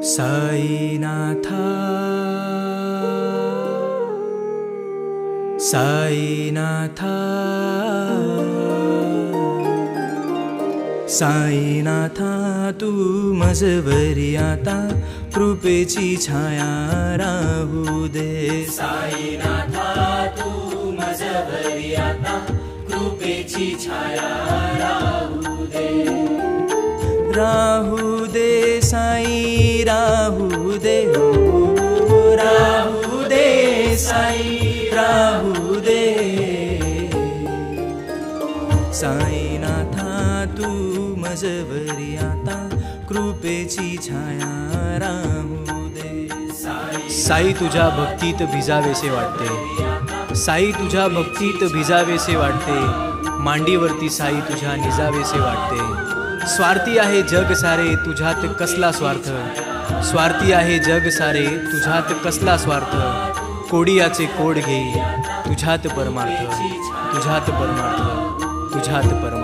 साईनाथा साईनाथा साईनाथा तू मजवरी आता कृपेची छाया राहू दे। साईनाथा तू मजवरी आता कृपेची छाया राहू दे। राहू दे साई राहू दे हो, राहू दे साई राहू दे। साईनाथा तू मजवरी आता कृपेची छाया राहू दे। साई तुझ्या भक्तीत भिजावेसे वाटते, साई तुझ्या भक्तीत भिजावेसे वाटते। मांडीवरती साई तुझ्या निजावेसे वाटते। स्वार्थी आहे जग सारे तुझ्यात कसला स्वार्थ, स्वार्थी आहे जग सारे तुझ्यात कसला स्वार्थ। कोडियाचे कोड घे तुझ्यात परमार्थ, तुझ्यात परमार्थ, तुझ्यात परमार्थ।